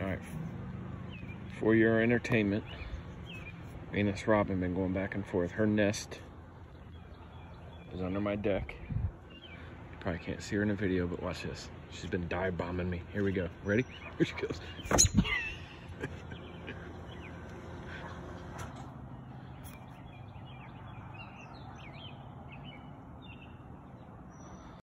All right. For your entertainment, Venus Robin been going back and forth. Her nest is under my deck. You probably can't see her in the video, but watch this. She's been dive bombing me. Here we go. Ready? Here she goes.